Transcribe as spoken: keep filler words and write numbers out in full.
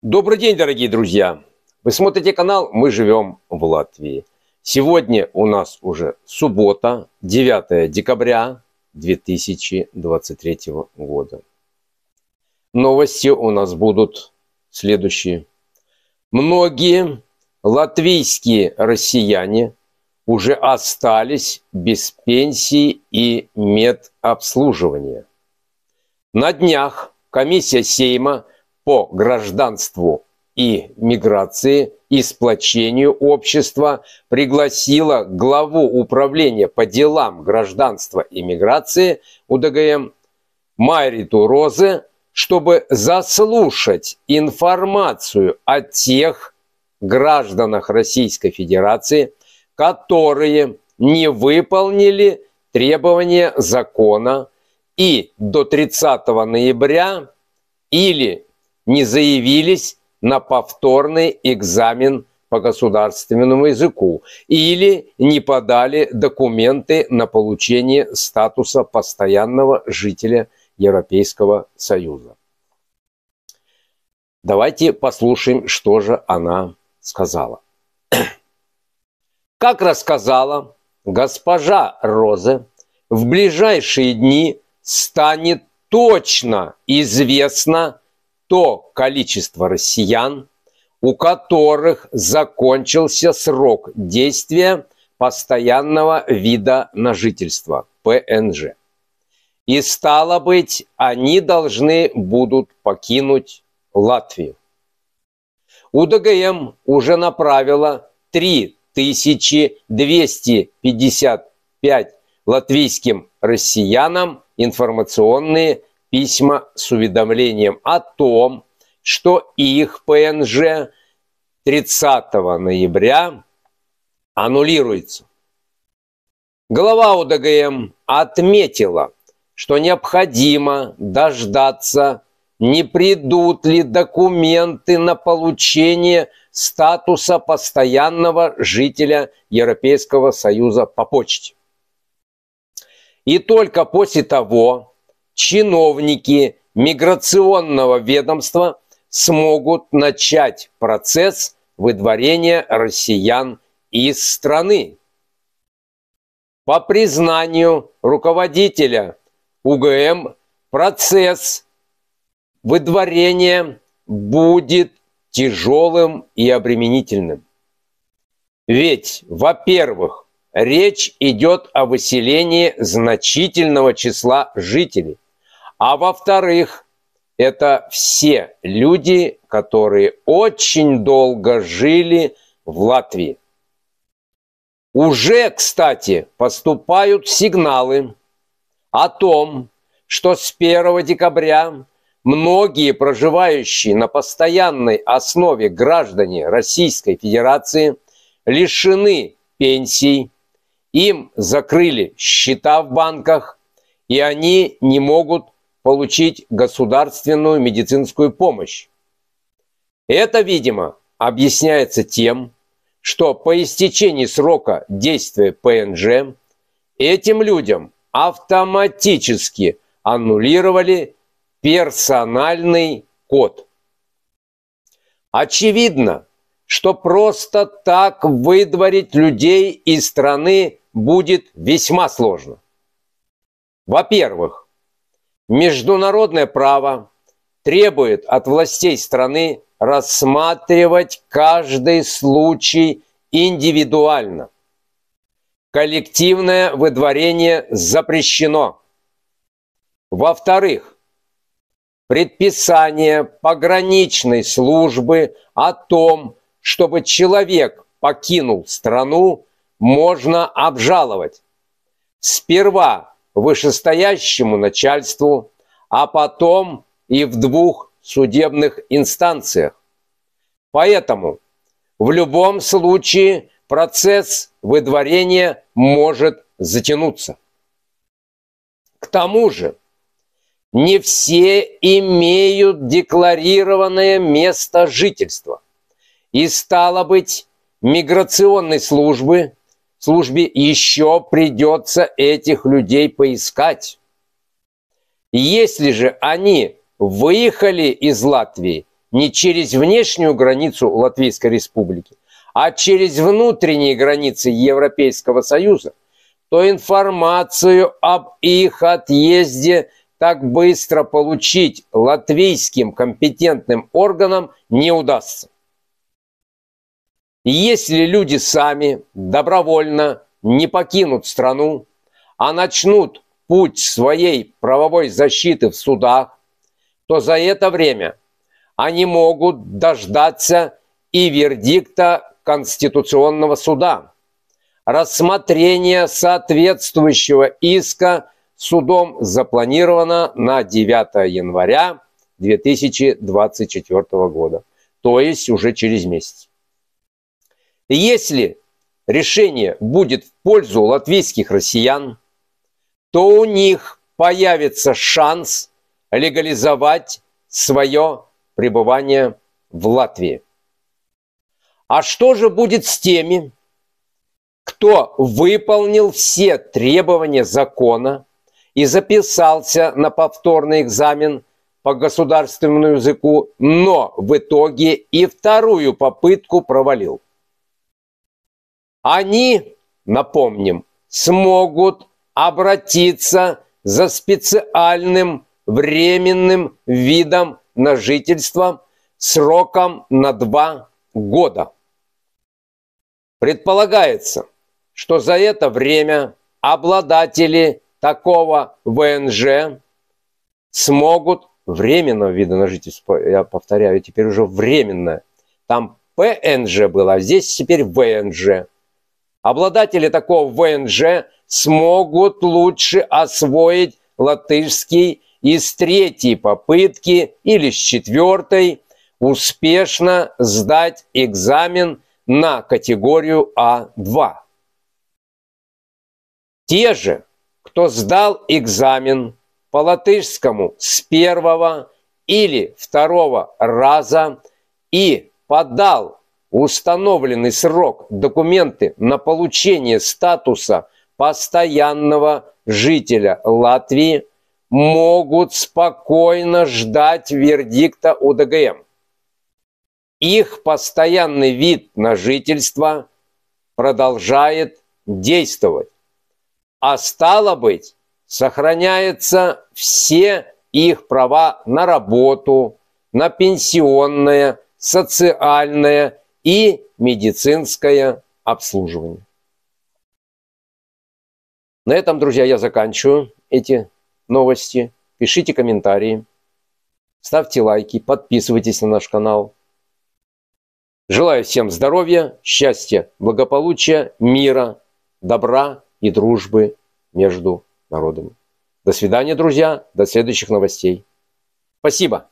Добрый день, дорогие друзья! Вы смотрите канал «Мы живем в Латвии». Сегодня у нас уже суббота, девятое декабря две тысячи двадцать третьего года. Новости у нас будут следующие. Многие латвийские россияне уже остались без пенсии и медобслуживания. На днях комиссия Сейма по гражданству и миграции и сплочению общества пригласила главу управления по делам гражданства и миграции УДГМ Майриту Розе, чтобы заслушать информацию о тех гражданах Российской Федерации, которые не выполнили требования закона и до тридцатого ноября или не заявились на повторный экзамен по государственному языку или не подали документы на получение статуса постоянного жителя Европейского Союза. Давайте послушаем, что же она сказала. Как рассказала госпожа Розе, в ближайшие дни станет точно известно то количество россиян, у которых закончился срок действия постоянного вида на жительство ПНЖ. И стало быть, они должны будут покинуть Латвию. УДГМ уже направила три тысячи двести пятьдесят пять латвийским россиянам информационные письма с уведомлением о том, что их ПНЖ тридцатого ноября аннулируется. Глава УДГМ отметила, что необходимо дождаться, не придут ли документы на получение статуса постоянного жителя Европейского Союза по почте. И только после того чиновники миграционного ведомства смогут начать процесс выдворения россиян из страны. По признанию руководителя УГМ, процесс выдворения будет тяжелым и обременительным. Ведь, во-первых, речь идет о выселении значительного числа жителей. А во-вторых, это все люди, которые очень долго жили в Латвии. Уже, кстати, поступают сигналы о том, что с первого декабря многие проживающие на постоянной основе граждане Российской Федерации лишены пенсий, им закрыли счета в банках, и они не могут получить государственную медицинскую помощь. Это, видимо, объясняется тем, что по истечении срока действия ПНЖ этим людям автоматически аннулировали персональный код. Очевидно, что просто так выдворить людей из страны будет весьма сложно. Во-первых, международное право требует от властей страны рассматривать каждый случай индивидуально. Коллективное выдворение запрещено. Во-вторых, предписание пограничной службы о том, чтобы человек покинул страну, можно обжаловать. Сперва вышестоящему начальству, а потом и в двух судебных инстанциях. Поэтому в любом случае процесс выдворения может затянуться. К тому же не все имеют декларированное место жительства. И стало быть, миграционной службы службе еще придется этих людей поискать. Если же они выехали из Латвии не через внешнюю границу Латвийской Республики, а через внутренние границы Европейского Союза, то информацию об их отъезде так быстро получить латвийским компетентным органам не удастся. Если люди сами добровольно не покинут страну, а начнут путь своей правовой защиты в судах, то за это время они могут дождаться и вердикта Конституционного суда, рассмотрение соответствующего иска судом запланировано на девятое января две тысячи двадцать четвёртого года, то есть уже через месяц. Если решение будет в пользу латвийских россиян, то у них появится шанс легализовать свое пребывание в Латвии. А что же будет с теми, кто выполнил все требования закона и записался на повторный экзамен по государственному языку, но в итоге и вторую попытку провалил? Они, напомним, смогут обратиться за специальным временным видом на жительство сроком на два года. Предполагается, что за это время обладатели такого вэ эн жэ смогут временного вида на жительство, я повторяю, теперь уже временное. Там пэ эн жэ было, а здесь теперь вэ эн жэ. Обладатели такого вэ эн жэ смогут лучше освоить латышский и с третьей попытки или с четвертой успешно сдать экзамен на категорию а два. Те же, кто сдал экзамен по латышскому с первого или второго раза и подал установленный срок документы на получение статуса постоянного жителя Латвии, могут спокойно ждать вердикта у дэ гэ эм. Их постоянный вид на жительство продолжает действовать, а стало быть, сохраняются все их права на работу, на пенсионное, социальное и медицинское обслуживание. На этом, друзья, я заканчиваю эти новости. Пишите комментарии, ставьте лайки, подписывайтесь на наш канал. Желаю всем здоровья, счастья, благополучия, мира, добра и дружбы между народами. До свидания, друзья, до следующих новостей. Спасибо.